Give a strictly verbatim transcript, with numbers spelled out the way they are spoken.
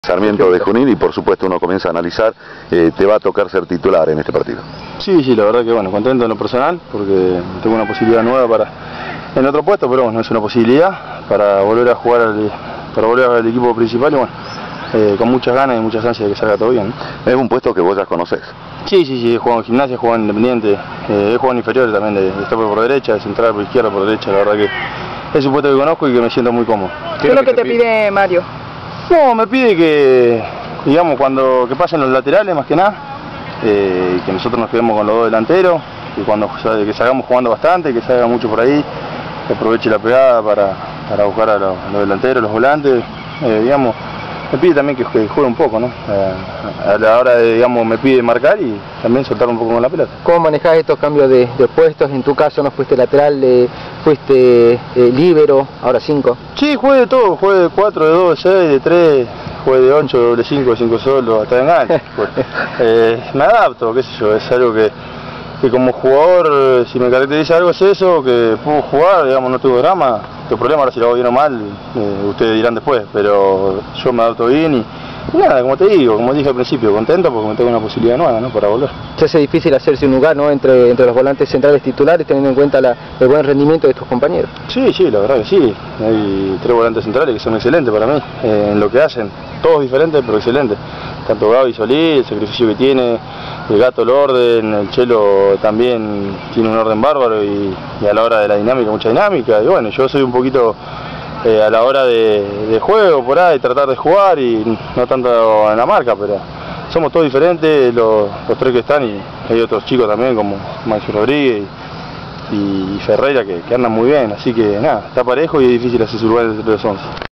Sarmiento de Junín y por supuesto uno comienza a analizar, eh, te va a tocar ser titular en este partido. Sí, sí, la verdad que bueno, contento en lo personal porque tengo una posibilidad nueva para en otro puesto, pero bueno, es una posibilidad para volver a jugar al, para volver al equipo principal y bueno, eh, con muchas ganas y muchas ansias de que salga todo bien, ¿no? Es un puesto que vos ya conocés. Sí, sí, sí, he jugado en gimnasia, he jugado en Independiente, eh, he jugado en inferiores también, de, de stopper por derecha, de central por izquierda, por derecha, la verdad que es un puesto que conozco y que me siento muy cómodo. ¿Qué es lo que te pide Mario? No, me pide que, digamos, cuando que pasen los laterales más que nada, eh, que nosotros nos quedemos con los dos delanteros, que cuando que salgamos jugando bastante, que salga mucho por ahí, que aproveche la pegada para, para buscar a los, los delanteros, los volantes, eh, digamos, me pide también que, que juegue un poco, ¿no? Eh, a la hora de, digamos, me pide marcar y también soltar un poco con la pelota. ¿Cómo manejás estos cambios de, de puestos? En tu caso no fuiste lateral, eh, fuiste eh, líbero, ahora cinco. Sí, jugué de todo, jugué de cuatro, de dos, de seis, de tres, jugué de ocho, de doble cinco, de cinco solo, hasta de enganche. Pues, eh, me adapto, qué sé yo, es algo que, que como jugador, si me caracteriza algo es eso, que puedo jugar, digamos, no tuve drama. El problema ahora si lo hago bien o mal, eh, ustedes dirán después, pero yo me adapto bien y, y nada, como te digo, como dije al principio, contento porque me tengo una posibilidad nueva, ¿no?, para volver. Se hace difícil hacerse un lugar, ¿no?, entre, entre los volantes centrales titulares, teniendo en cuenta la, el buen rendimiento de tus compañeros. Sí, sí, la verdad que sí. Hay tres volantes centrales que son excelentes para mí, eh, en lo que hacen. Todos diferentes, pero excelentes. Tanto Gaby Solís, el sacrificio que tiene, el Gato el orden, el Chelo también tiene un orden bárbaro y, y a la hora de la dinámica, mucha dinámica. Y bueno, yo soy un poquito eh, a la hora de, de juego, por ahí, tratar de jugar y no tanto en la marca, pero somos todos diferentes, los, los tres que están, y hay otros chicos también como Maxi Rodríguez y, y Ferreira que, que andan muy bien, así que nada, está parejo y es difícil hacer su lugar entre los once.